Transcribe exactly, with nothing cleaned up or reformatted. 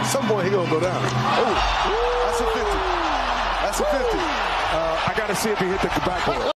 some point he gonna go down. Oh, that's a fifty. That's a fifty. Uh, I got to see if he hit the backboard.